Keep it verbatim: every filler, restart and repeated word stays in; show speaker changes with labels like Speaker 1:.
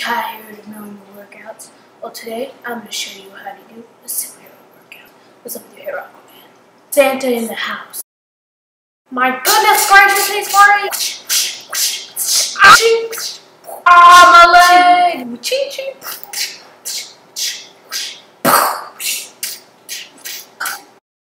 Speaker 1: tired of normal workouts? Well, today I'm going to show you how to do a superhero workout with some of your hero man. Santa in the house. My goodness gracious, he's great! Ah, my leg! Ching, ching.